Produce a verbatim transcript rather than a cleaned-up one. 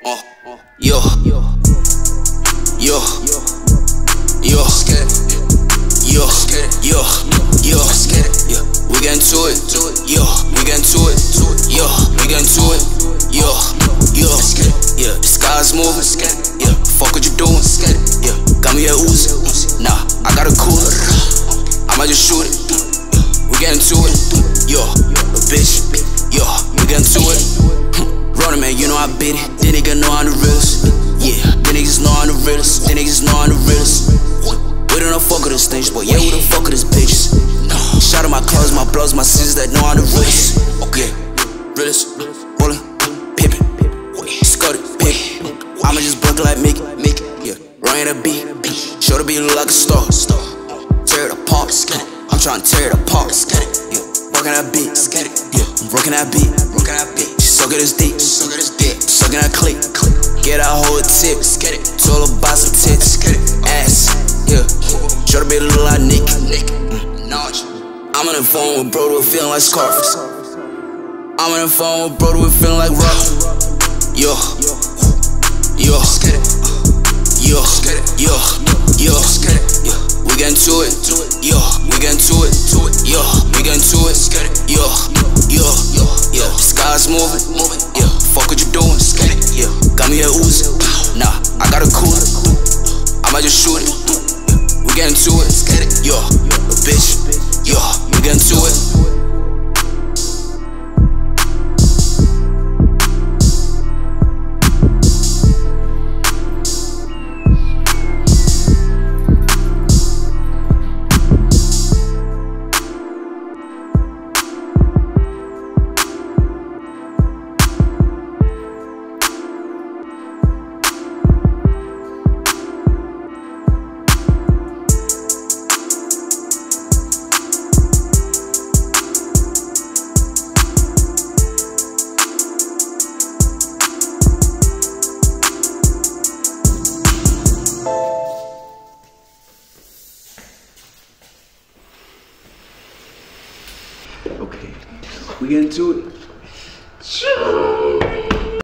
Uh, yo, yo, yo, yo, yo, yo, yo, yeah, we get into it, yo, we get into it, yo, we get into it, yo, yo, yeah, the sky's moving, yeah, fuck what you doing, yeah, got me a Uzi, nah, I got a cooler, I might just shoot it, we get into it, yo, a bitch, yo, we get into it. Running man, you know I beat it. Then nigga know I'm the realest. Yeah, then niggas know I'm the realest. Then niggas know I'm the realest. We don't know fuck with this things, but yeah, we don't fuck with this bitches. Shout out my clothes, my bloods, my sisters that know I'm the realest. Okay, realest, rollin', pimpin', scutty, pick. I'ma just book like Mickey, Mickey. Yeah, running a beat, show the beat look like a star. Tear it apart, I'm tryna tear it apart. Yeah, working that beat, yeah, I'm working that beat, working that beat. Suck at his deep, suck at his dick, sucking that click, click. Get a whole tip, get it. Told her about some tits, get it. Ass, yeah. Show the baby look like Nick, Nick. Mm. I'm on the phone with bro, do it feeling like Scarface. I'm on the phone with bro, do it feeling like rock. Yo, yo, yo, yo, yo, yo. We get into it, yo, we get into it, yo, we get into it, yo, yo, yo, yo. The sky's moving, yeah, fuck what you doing, yeah, got me a Uzi, nah, I got a cooler, I might just shoot it, we get into it, yo, a bitch, yo, we get into it. Okay, we get into it.